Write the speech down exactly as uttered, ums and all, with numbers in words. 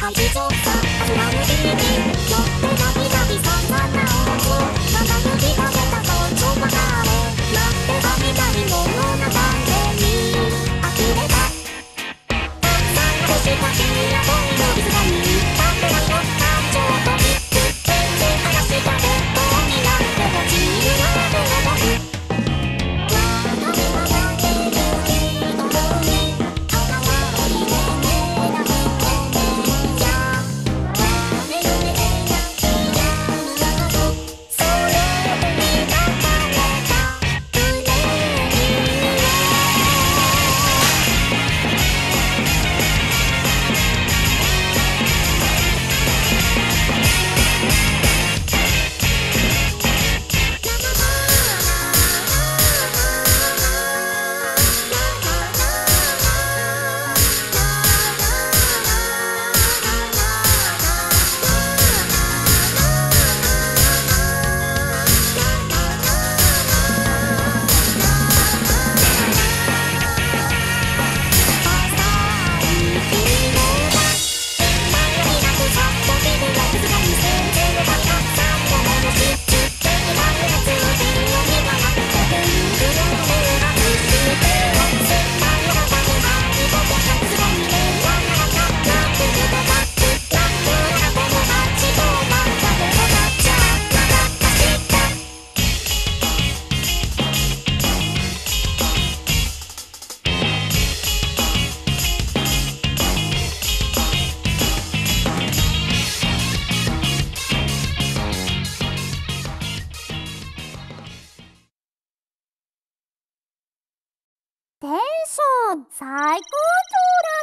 感じちょっと集まる日々ちょっとなびなびそんななおずまた指立てたとちょばかれ待ってたみたいものな完全に呆れたたくさんのした君や恋の水がに立ってないの感情とミック全然話したベッドになっても自由なのが僕テンション最高潮だ。